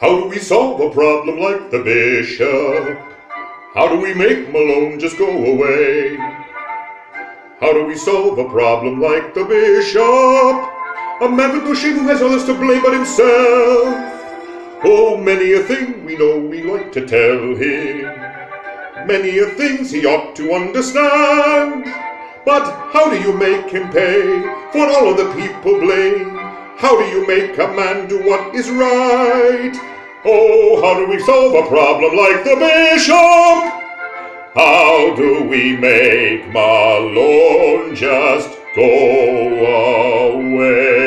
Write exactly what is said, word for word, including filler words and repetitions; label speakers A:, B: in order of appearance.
A: How do we solve a problem like the bishop? How do we make Malone just go away? How do we solve a problem like the bishop? A man with no shame who has others to blame but himself. Oh, many a thing we know we like to tell him. Many a things he ought to understand. But how do you make him pay for all of the people blame? How do you make a man do what is right? Oh, how do we solve a problem like the bishop? How do we make Malone just go away?